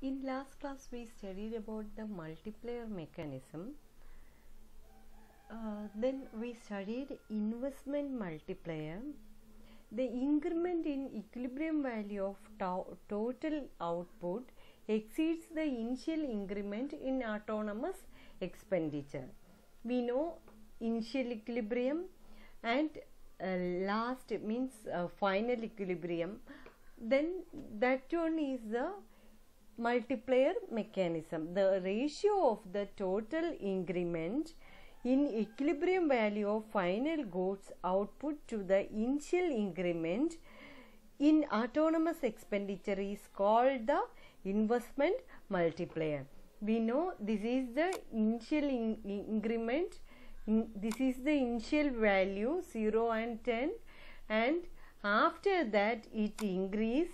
In last class we studied about the multiplier mechanism. Then we studied investment multiplier. The increment in equilibrium value of total output exceeds the initial increment in autonomous expenditure. We know initial equilibrium and last means final equilibrium. Then that one is the multiplier mechanism. The ratio of the total increment in equilibrium value of final goods output to the initial increment in autonomous expenditure is called the investment multiplier. We know this is the initial increment, this is the initial value 0 and 10, and after that it increase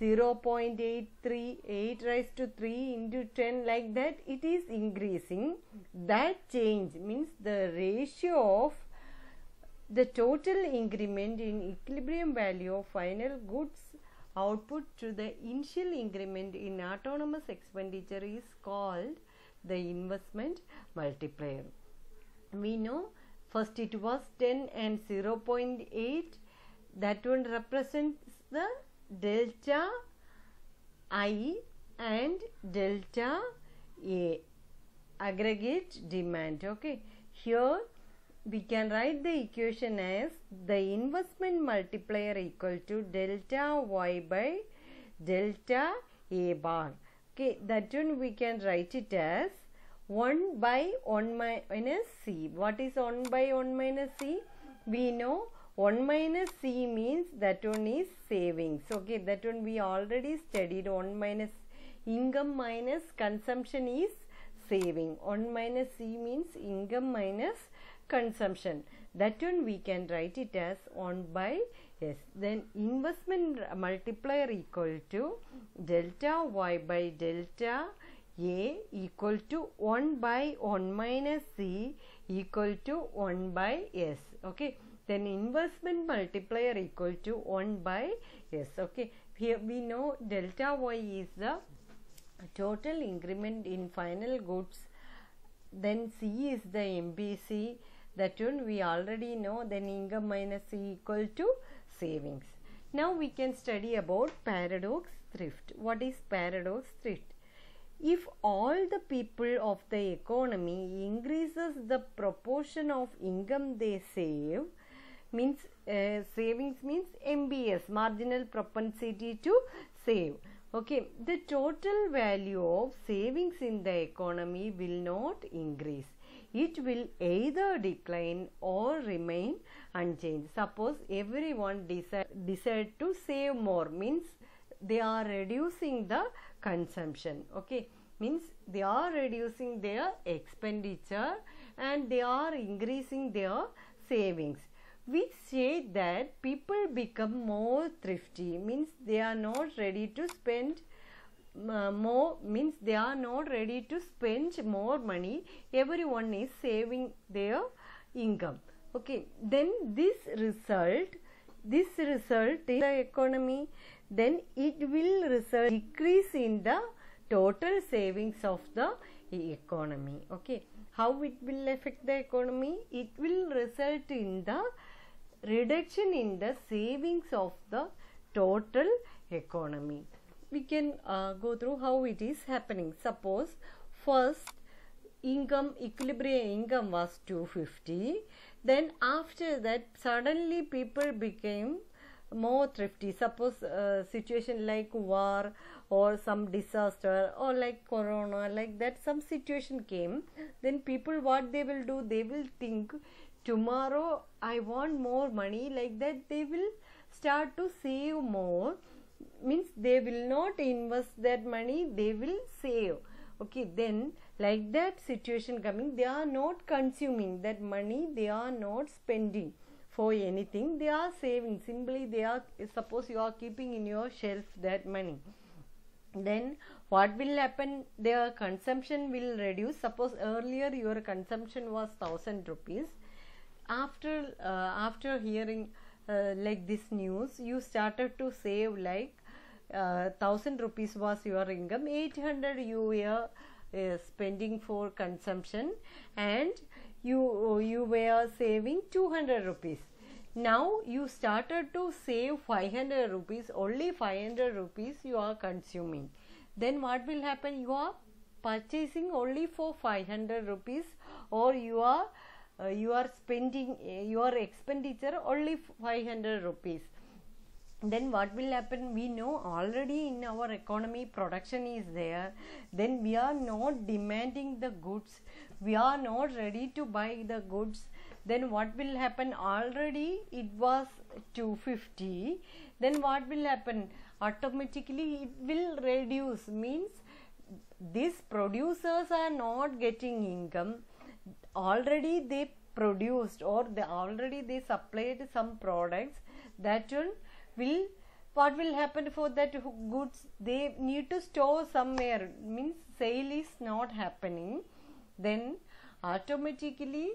0.838 raised to 3 into 10, like that it is increasing. That change means the ratio of the total increment in equilibrium value of final goods output to the initial increment in autonomous expenditure is called the investment multiplier. We know first it was 10 and 0.8. That one represents the delta I and delta A, aggregate demand. Okay, here we can write the equation as the investment multiplier equal to delta Y by delta A bar. Okay, that one we can write it as 1 by 1 minus C. What is 1 by 1 minus C? We know 1 minus C means that one is savings. Okay, that one we already studied. 1 minus income minus consumption is saving. 1 minus C means income minus consumption. That one we can write it as 1 by S. Then investment multiplier equal to delta Y by delta A equal to 1 by 1 minus C equal to 1 by S. Okay. Then investment multiplier equal to 1 by S. Okay, here we know delta Y is the total increment in final goods. Then C is the MPC. That one we already know. Then income minus C equal to savings. Now we can study about paradox thrift. What is paradox thrift? If all the people of the economy increases the proportion of income they save, means savings means MBS, marginal propensity to save. Okay, the total value of savings in the economy will not increase. It will either decline or remain unchanged. Suppose everyone decide to save more, means they are reducing the consumption. Okay, means they are reducing their expenditure and they are increasing their savings. We say that people become more thrifty, means they are not ready to spend more, means they are not ready to spend more money. Everyone is saving their income. Okay, then this result in the economy, then it will result decrease in the total savings of the economy. Okay, how it will affect the economy? It will result in the reduction in the savings of the total economy. We can go through how it is happening. Suppose first equilibrium income was 250, then after that suddenly people became more thrifty. Suppose situation like war or some disaster or like corona, like that some situation came, then people what they will do, they will think tomorrow I want more money, like that they will start to save more, means they will not invest that money, they will save. Okay, then like that situation coming, they are not consuming that money, they are not spending for anything, they are saving. Simply they are, suppose you are keeping in your shelf that money, then what will happen? Their consumption will reduce. Suppose earlier your consumption was 1000 rupees. After hearing like this news, you started to save like 1000 rupees was your income, 800 you were spending for consumption, and you were saving 200 rupees. Now you started to save 500 rupees, only 500 rupees you are consuming. Then what will happen? You are purchasing only for 500 rupees, or you are spending your expenditure only 500 rupees. Then what will happen? We know already in our economy production is there, then we are not demanding the goods, we are not ready to buy the goods. Then what will happen? Already it was 250. Then what will happen? Automatically it will reduce, means these producers are not getting income. Already they produced, or already they supplied some products. That one will, what will happen for that goods? They need to store somewhere, means sale is not happening. Then automatically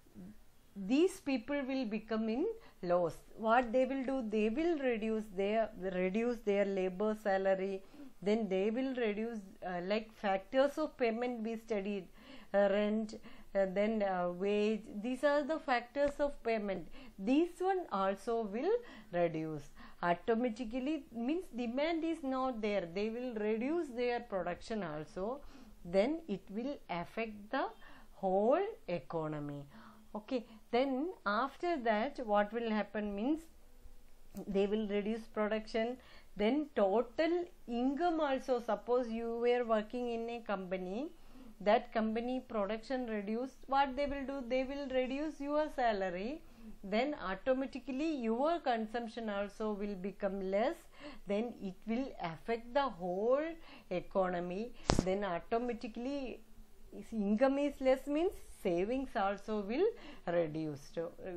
these people will become in loss. What they will do? They will reduce their labor salary. Then they will reduce like factors of payment we studied, rent, then wage. These are the factors of payment. This one also will reduce automatically, means demand is not there, they will reduce their production also. Then it will affect the whole economy. Okay, then after that what will happen? Means they will reduce production. Then total income also, suppose you were working in a company, that company production reduced, what they will do? They will reduce your salary. Then automatically your consumption also will become less. Then it will affect the whole economy. Then automatically income is less, means savings also will reduce.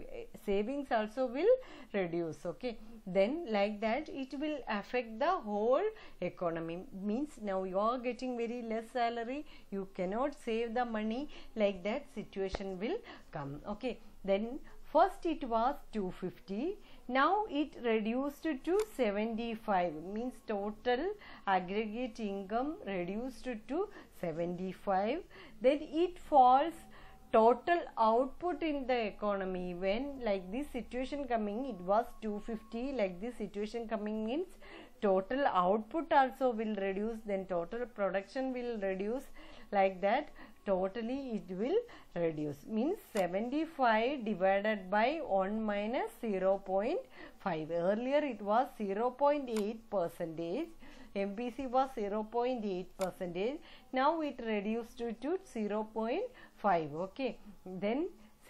Okay, then like that it will affect the whole economy. Means now you are getting very less salary, you cannot save the money, like that situation will come. Okay, then first it was 250, now it reduced to 75, means total aggregate income reduced to 75. Then it falls total output in the economy. When like this situation coming, it was 250, like this situation coming means total output also will reduce, then total production will reduce, like that totally it will reduce. Means 75 divided by 1 minus 0.5. Earlier it was 0.8%. MPC was 0.8%. Now it reduced to 0.5. Okay, then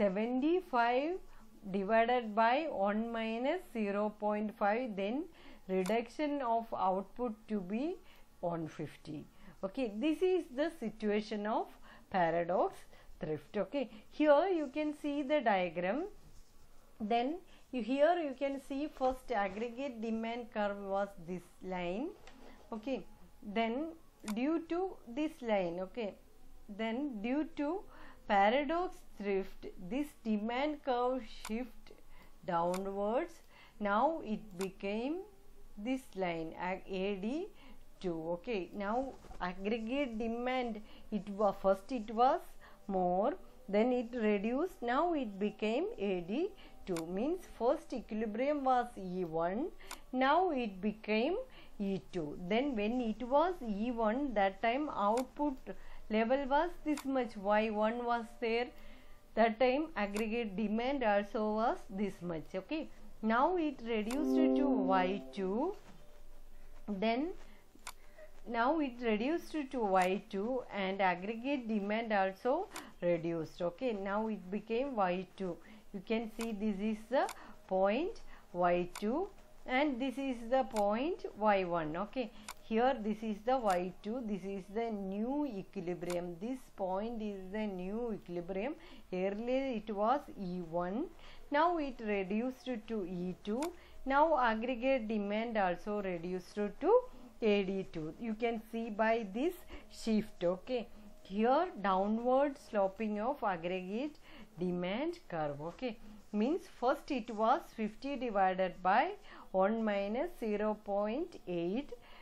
75 divided by 1 minus 0.5, then reduction of output to be 150. Okay, this is the situation of paradox thrift. Okay, here you can see the diagram. Then here you can see first aggregate demand curve was this line. Okay, then due to this line, okay, then due to paradox thrift, this demand curve shift downwards. Now it became this line AD2. Okay, now aggregate demand, it was first it was more, then it reduced, now it became AD2. Means first equilibrium was E1, now it became E2. Then when it was E1, that time output level was this much, Y1 was there, that time aggregate demand also was this much. Okay, now it reduced to Y2, then now it reduced to Y2 and aggregate demand also reduced. Okay, now it became Y2. You can see this is the point Y2 and this is the point Y1. Okay, here this is the Y2, this is the new equilibrium, this point is the new equilibrium. Earlier it was E1, now it reduced to E2. Now aggregate demand also reduced to AD2. You can see by this shift. Okay, here downward sloping of aggregate demand curve. Okay, means first it was 50 divided by 1 minus 0.8,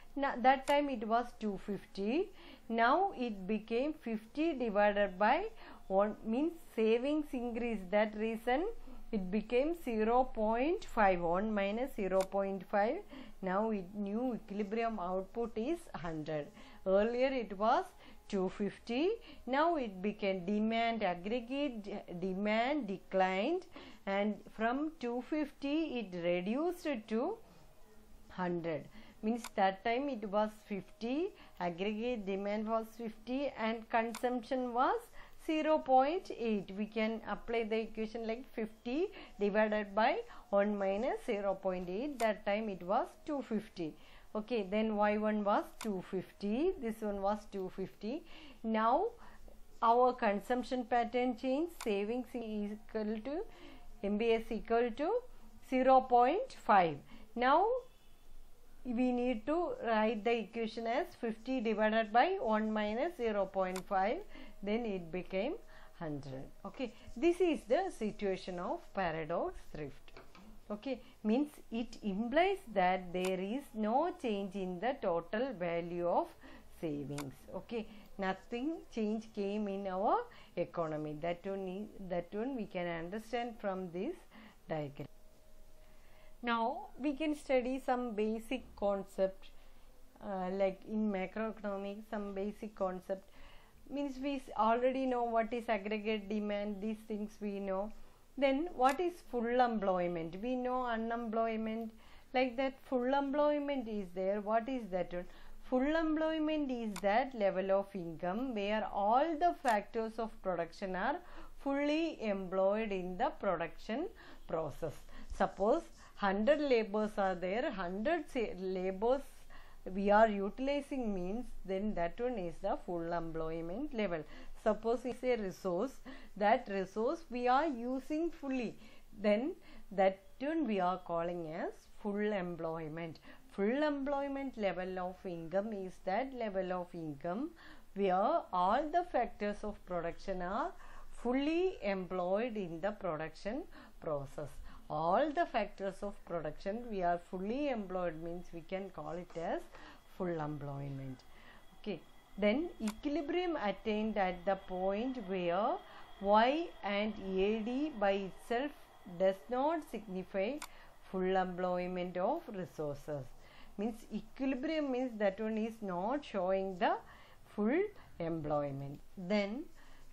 Now, that time it was 250. Now it became 50 divided by 1, means savings increase. That reason it became 0.5. 1 minus 0.5. Now new equilibrium output is 100. Earlier it was 250. Now it became demand, aggregate demand declined, and from 250 it reduced to 100. Means that time it was 50, aggregate demand was 50 and consumption was 0.8. We can apply the equation like 50 divided by 1 minus 0.8. That time it was 250. Okay, then y1 was 250, this one was 250. Now our consumption pattern changed. Savings is equal to MBS equal to 0.5. Now we need to write the equation as 50 divided by 1 minus 0.5, then it became 100. Okay, this is the situation of paradox thrift. Okay, means it implies that there is no change in the total value of savings. Okay, nothing change came in our economy. That one we can understand from this diagram. Now we can study some basic concept like in macroeconomics. Some basic concept means we already know what is aggregate demand, these things we know. Then what is full employment? We know unemployment, like that. Full employment is there. What is that one? Full employment is that level of income where all the factors of production are fully employed in the production process. Suppose 100 laborers are there, 100 laborers we are utilizing, means then that one is the full employment level. Suppose it's a resource, that resource we are using fully, then that one we are calling as full employment. Full employment level of income is that level of income where all the factors of production are fully employed in the production process. All the factors of production we are fully employed, means we can call it as full employment. Okay, then equilibrium attained at the point where Y and AD by itself does not signify full employment of resources. Means equilibrium means that one is not showing the full employment. Then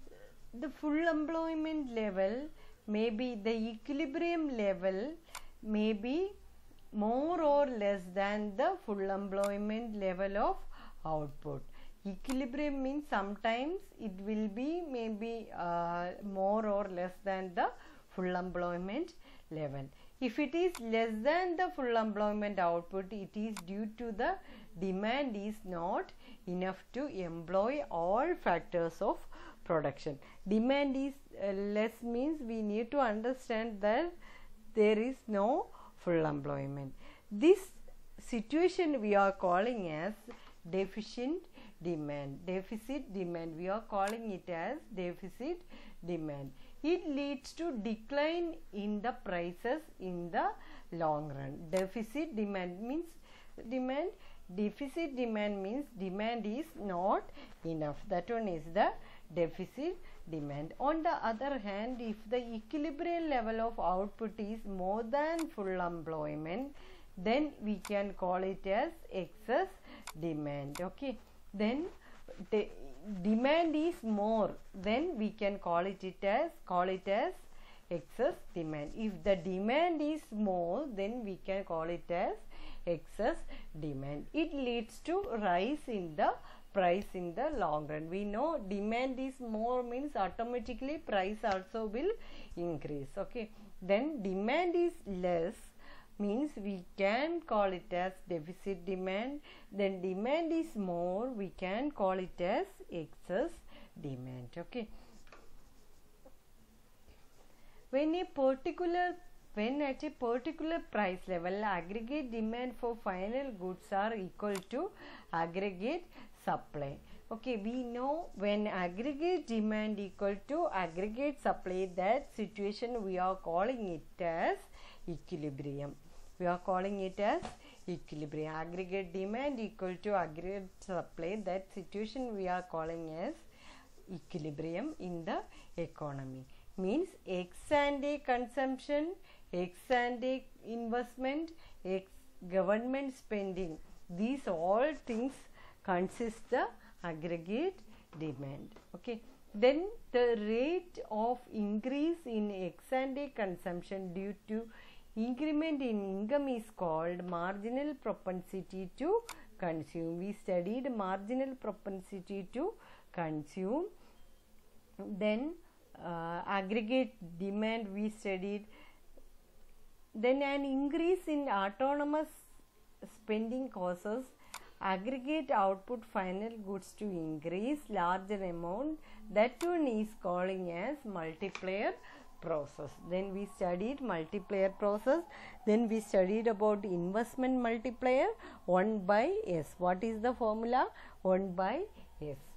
the full employment level may be, the equilibrium level may be more or less than the full employment level of output. Equilibrium means sometimes it will be maybe more or less than the full employment level. If it is less than the full employment output, it is due to the demand is not enough to employ all factors of production. Demand is less means we need to understand that there is no full employment. This situation we are calling as deficient demand. Deficit demand, we are calling it as deficit demand. It leads to decline in the prices in the long run. Deficit demand means demand, deficit demand means demand is not enough. That one is the deficit demand. On the other hand, if the equilibrium level of output is more than full employment, then we can call it as excess demand. Okay, then demand is more, then we can call it as excess demand. If the demand is more, then we can call it as excess demand. It leads to rise in the price in the long run. We know demand is more means automatically price also will increase. Okay, then demand is less means we can call it as deficit demand. Then demand is more, we can call it as excess demand. Okay, when at a particular price level, aggregate demand for final goods are equal to aggregate supply. Okay, we know when aggregate demand equal to aggregate supply, that situation we are calling it as equilibrium. We are calling it as equilibrium. Aggregate demand equal to aggregate supply. That situation we are calling as equilibrium in the economy. Means ex ante consumption, ex ante investment, ex government spending. These all things consist the aggregate demand. Okay. Then the rate of increase in ex ante consumption due to increment in income is called marginal propensity to consume. We studied marginal propensity to consume. Then aggregate demand we studied. Then an increase in autonomous spending causes aggregate output final goods to increase larger amount. That one is calling as multiplier process. Then we studied multiplier process. Then we studied about investment multiplier 1 by S. What is the formula? 1 by S.